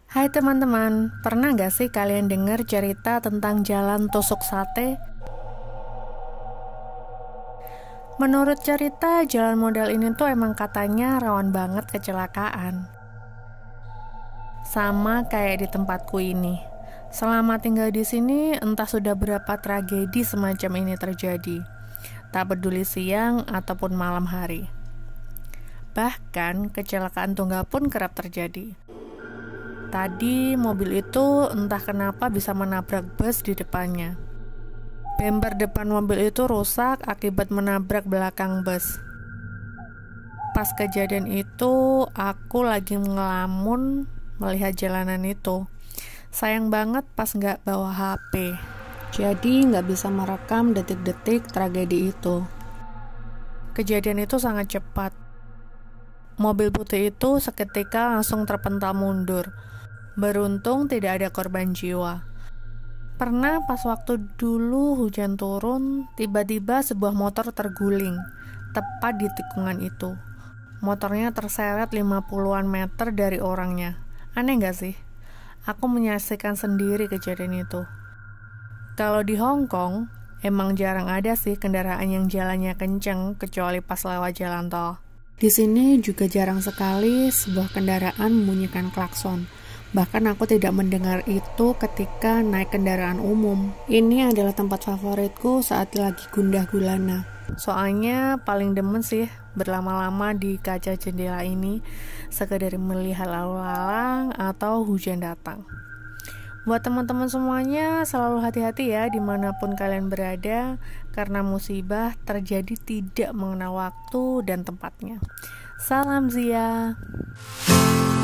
Hai teman-teman, pernah gak sih kalian dengar cerita tentang jalan tusuk sate? Menurut cerita, jalan model ini tuh emang katanya rawan banget kecelakaan. Sama kayak di tempatku ini. Selama tinggal di sini, entah sudah berapa tragedi semacam ini terjadi. Tak peduli siang ataupun malam hari. Bahkan, kecelakaan tunggal pun kerap terjadi. Tadi mobil itu entah kenapa bisa menabrak bus di depannya. Bemper depan mobil itu rusak akibat menabrak belakang bus. Pas kejadian itu, aku lagi ngelamun melihat jalanan itu. Sayang banget pas nggak bawa HP. Jadi nggak bisa merekam detik-detik tragedi itu. Kejadian itu sangat cepat. Mobil putih itu seketika langsung terpental mundur. Beruntung tidak ada korban jiwa. Pernah pas waktu dulu hujan turun, tiba-tiba sebuah motor terguling, tepat di tikungan itu. Motornya terseret 50-an meter dari orangnya. Aneh gak sih? Aku menyaksikan sendiri kejadian itu. Kalau di Hong Kong, emang jarang ada sih kendaraan yang jalannya kenceng, kecuali pas lewat jalan tol. Di sini juga jarang sekali sebuah kendaraan membunyikan klakson. Bahkan aku tidak mendengar itu ketika naik kendaraan umum. Ini adalah tempat favoritku saat lagi gundah gulana. Soalnya paling demen sih berlama-lama di kaca jendela ini, sekedar melihat lalu lalang atau hujan datang. Buat teman-teman semuanya, selalu hati-hati ya dimanapun kalian berada, karena musibah terjadi tidak mengenal waktu dan tempatnya. Salam Zia.